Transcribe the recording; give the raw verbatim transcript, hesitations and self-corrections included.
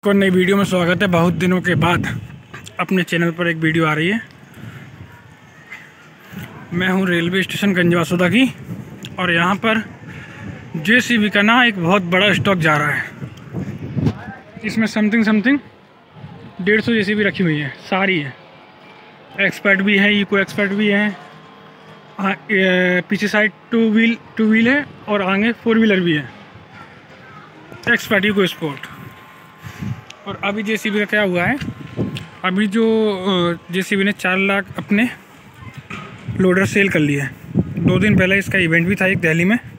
को नई वीडियो में स्वागत है। बहुत दिनों के बाद अपने चैनल पर एक वीडियो आ रही है। मैं हूं रेलवे स्टेशन गंजवासुदा की और यहां पर जेसीबी का ना एक बहुत बड़ा स्टॉक जा रहा है। इसमें समथिंग समथिंग डेढ़ सौ जेसीबी रखी हुई है, सारी है। एक्सपर्ट भी है, इको एक्सपर्ट भी है। हाँ, पीछे side two wheel two wheel है और आगे फोर व्हीलर भी है। Expert eco sport. और अभी जेसीबी का क्या हुआ है, अभी जो जेसीबी ने चार लाख अपने लोडर सेल कर लिए है। दो दिन पहले इसका इवेंट भी था एक दिल्ली में।